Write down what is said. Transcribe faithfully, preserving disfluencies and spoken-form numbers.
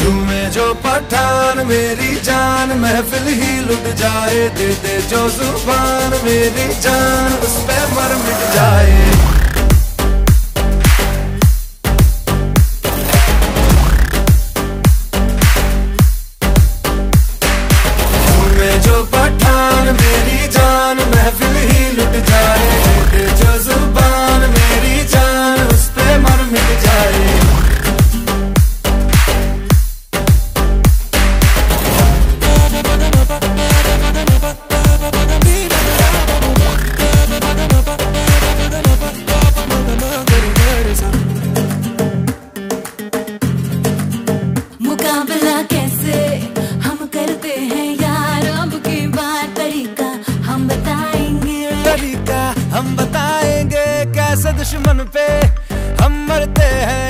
तुम्हें जो पठान मेरी जान महफिल ही लुट जाए, दे दे जो जुबान मेरी जान उस पे मर मिट जाए। जो पठान मेरी जान महफिल ही लुट जाए, दे जो जुबान मेरी जान उस पे मर मिट जाए। मुकाबला कैसे हम करते हैं यार, अब की बार तरीका हम बताएंगे, तरीका हम बताएंगे कैसे दुश्मन पे हम मरते हैं।